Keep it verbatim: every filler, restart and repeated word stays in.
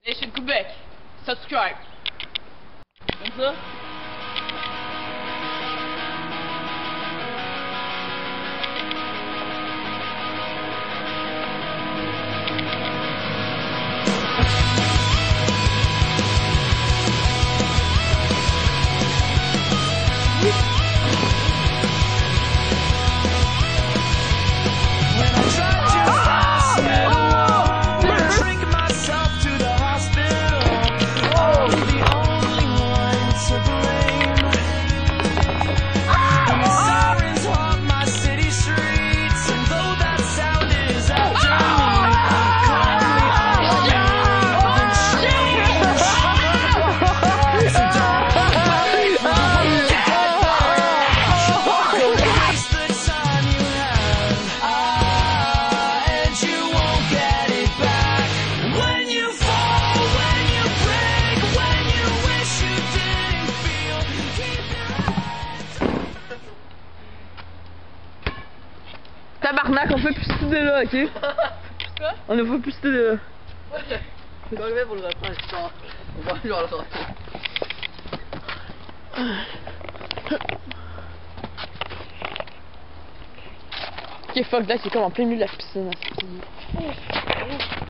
Nation Québec, subscribe. Comme ça. Tabarnak, on fait plus ce de là, ok? Quoi? On ne fait plus ce de là. Ok. Je vais arriver pour le reprendre, je sens. On va aller le sortir. Ok, fuck that, c'est comme en plein milieu de la piscine.